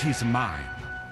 It is mine.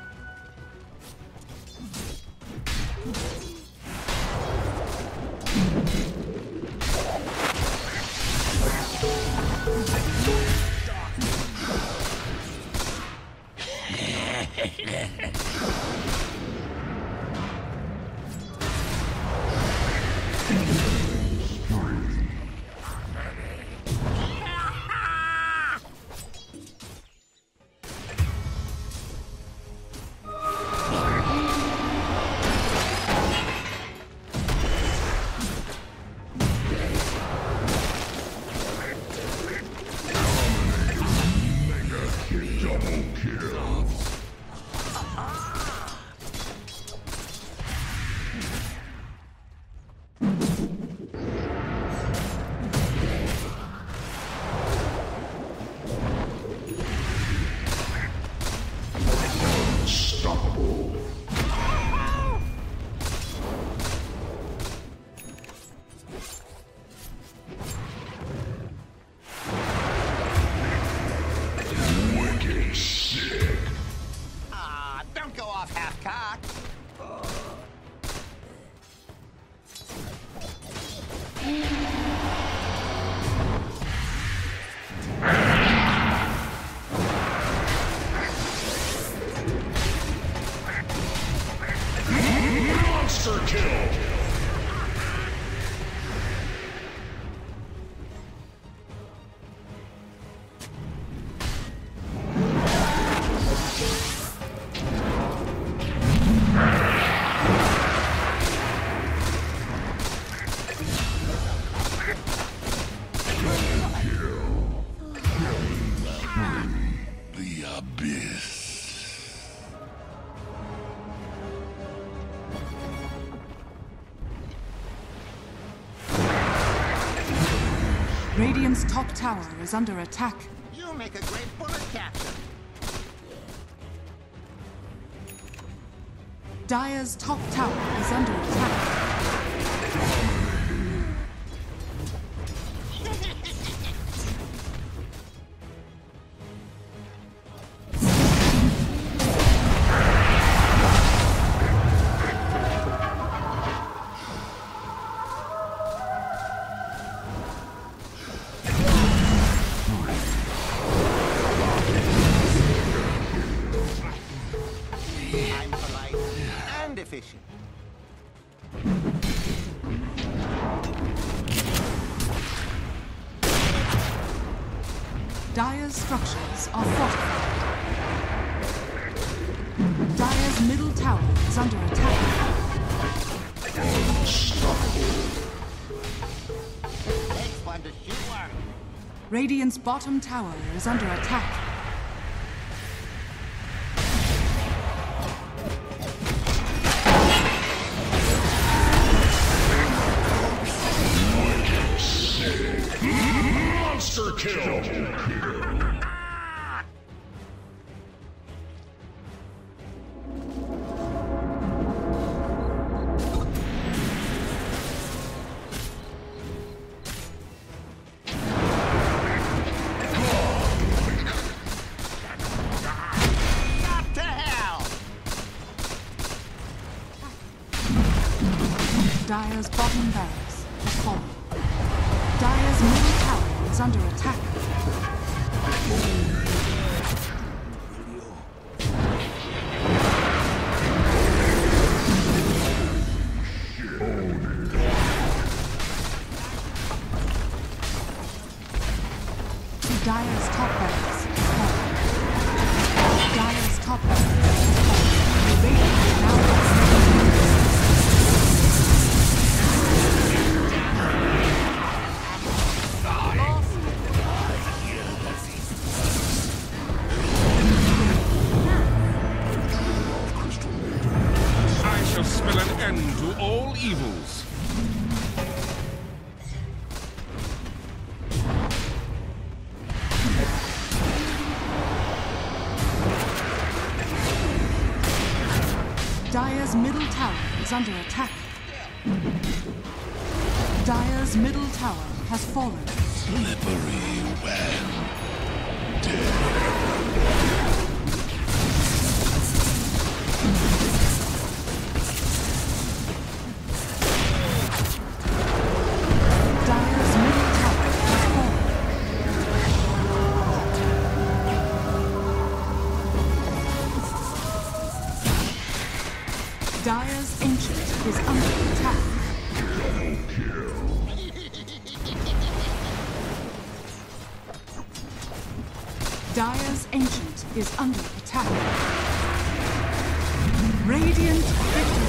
Radiant's top tower is under attack. You make a great bullet captain. Dire's top tower is under attack. Dire's structures are fortified. Dire's middle tower is under attack. Takes one to shoot one. Radiant's bottom tower is under attack. Monster kill! Dire's bottom barracks has fallen. Dire's middle tower is under attack. Dire's top barracks has fallen. Dire's top barracks has fallen. Radiant now spell an end to all evils. Dire's middle tower is under attack. Dire's middle tower has fallen. Slippery when dead. Dire's Ancient is under attack. Radiant victory.